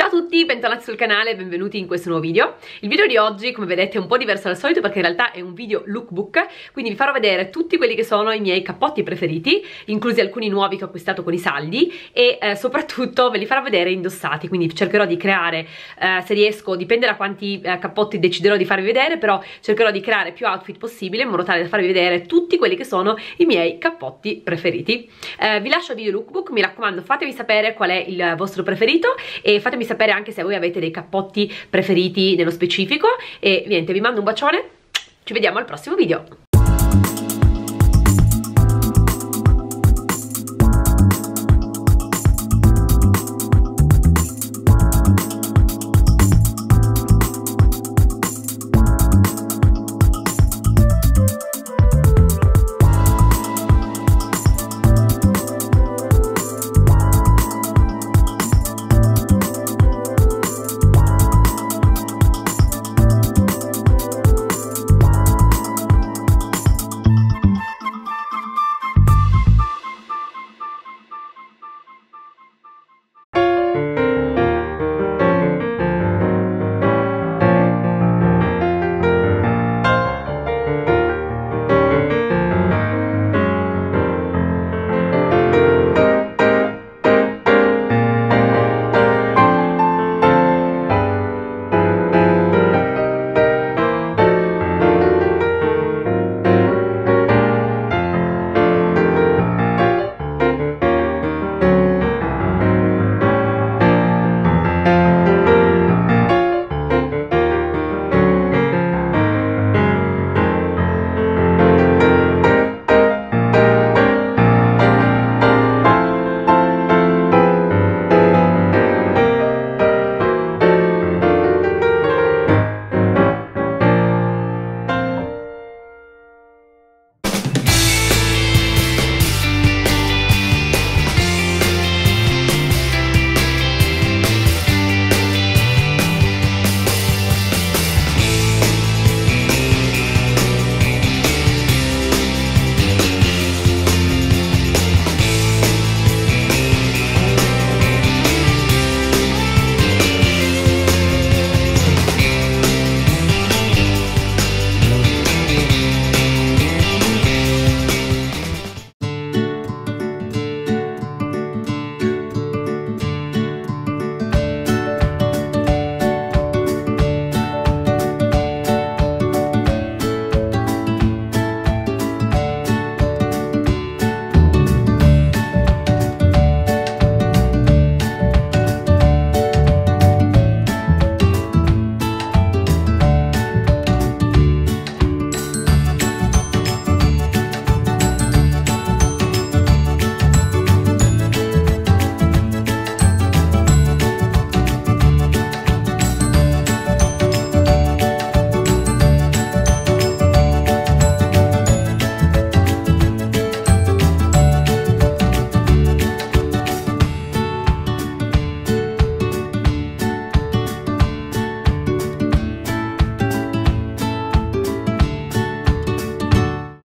Ciao a tutti, bentornati sul canale e benvenuti in questo nuovo video. Il video di oggi, come vedete, è un po' diverso dal solito perché in realtà è un video lookbook, quindi vi farò vedere tutti quelli che sono i miei cappotti preferiti, inclusi alcuni nuovi che ho acquistato con i saldi e soprattutto ve li farò vedere indossati, quindi cercherò di creare, se riesco, dipende da quanti cappotti deciderò di farvi vedere, però cercherò di creare più outfit possibile in modo tale da farvi vedere tutti quelli che sono i miei cappotti preferiti. Vi lascio il video lookbook, mi raccomando fatevi sapere qual è il vostro preferito e fatemi sapere anche se voi avete dei cappotti preferiti nello specifico e niente, vi mando un bacione, ci vediamo al prossimo video.